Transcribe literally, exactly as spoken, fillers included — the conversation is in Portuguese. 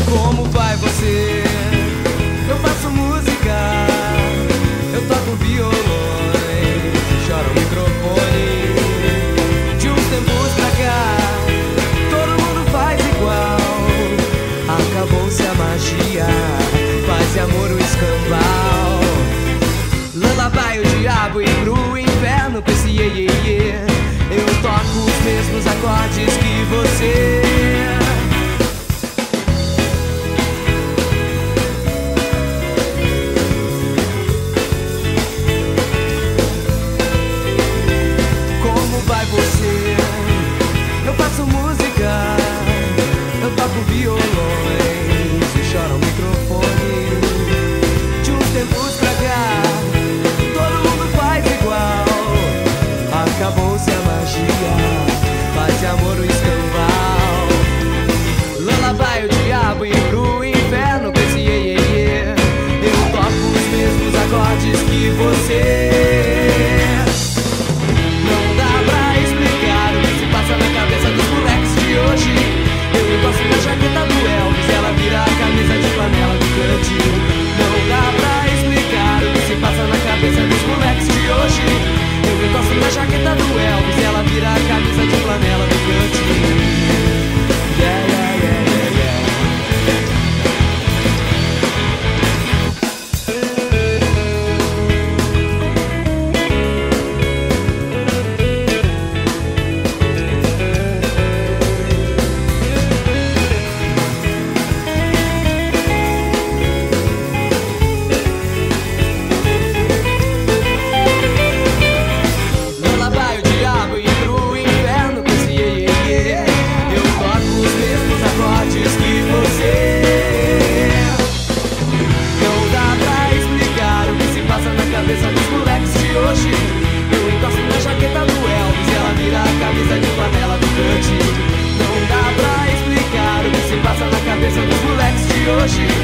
Como vai você? Eu faço música, eu toco violões, choro o microfone. De uns tempos pra cá, todo mundo faz igual. Acabou-se a magia, paz e amor o escambau. Lula vai o diabo e pro inferno com esse iê, iê, iê. Eu toco os mesmos acordes que você. Como vai você? Eu faço música, eu toco violões e choro o microfone. De uns tempos pra cá, todo mundo faz igual. Acabou-se a magia, paz e amor o escambau. Lula vai o diabo e pro inferno com esse iê, iê, iê. Eu toco os mesmos acordes que você. Não dá pra explicar o que se passa na cabeça dos moleques de hoje. Eu encosto na jaqueta do Elvis, ela vira a camisa de flanela do cantinho. Não dá pra explicar o que se passa na cabeça dos moleques de hoje. Eu encosto na jaqueta do Elvis, ela vira a camisa de flanela do cantinho. Yeah, yeah, yeah, yeah, yeah. Lula vai o diabo e pro inferno com esse iê, iê, iê. Eu toco os mesmos acordes que você. Não dá pra explicar o que se passa na cabeça dos moleques de hoje. Eu encosto na jaqueta do Elvis, ela vira a camisa de flanela do cantinho. Não dá pra explicar o que se passa na cabeça dos moleques de hoje.